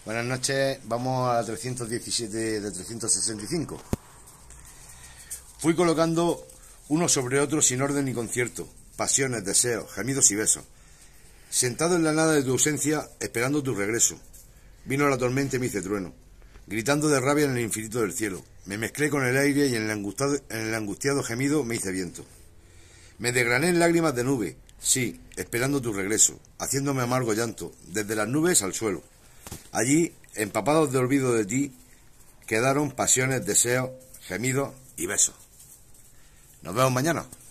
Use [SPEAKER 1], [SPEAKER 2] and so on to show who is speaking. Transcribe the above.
[SPEAKER 1] Buenas noches, vamos a la 317 de 365. Fui colocando uno sobre otro sin orden ni concierto, pasiones, deseos, gemidos y besos. Sentado en la nada de tu ausencia, esperando tu regreso. Vino la tormenta y me hice trueno, gritando de rabia en el infinito del cielo. Me mezclé con el aire y en el angustiado gemido me hice viento. Me desgrané en lágrimas de nube, sí, esperando tu regreso, haciéndome amargo llanto, desde las nubes al suelo. Allí, empapados de olvido de ti, quedaron pasiones, deseos, gemidos y besos. Nos vemos mañana.